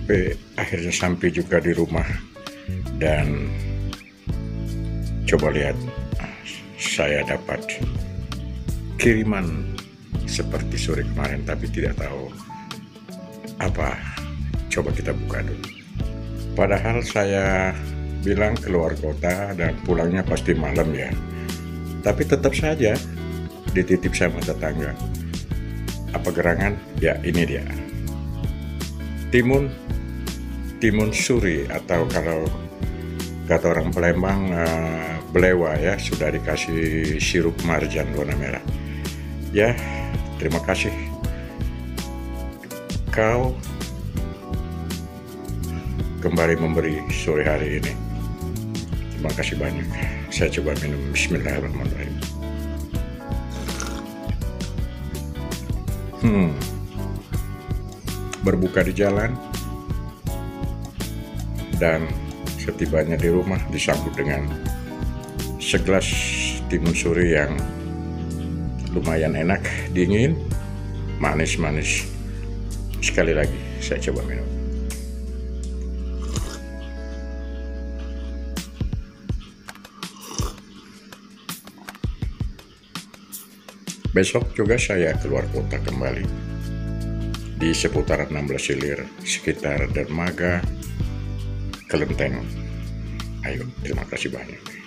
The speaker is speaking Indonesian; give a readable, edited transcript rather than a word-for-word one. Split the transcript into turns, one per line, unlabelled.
akhirnya sampai juga di rumah. Dan coba lihat, saya dapat kiriman seperti sore kemarin, tapi tidak tahu apa. Coba kita buka dulu. Padahal saya bilang keluar kota dan pulangnya pasti malam ya, tapi tetap saja dititip sama tetangga. Apa gerangan? Ya, ini dia. Timun suri, atau kalau kata orang Palembang belewa ya, sudah dikasih sirup marjan warna merah. Ya, terima kasih kau kembali memberi sore hari ini. Terima kasih banyak. Saya coba minum. Bismillahirrahmanirrahim. Berbuka di jalan, dan setibanya di rumah disambut dengan segelas timun suri yang lumayan enak, dingin, manis-manis. Sekali lagi saya coba minum. Besok juga saya keluar kota kembali di seputaran 16 Ilir, sekitar Dermaga, Kelenteng. Ayo, terima kasih banyak.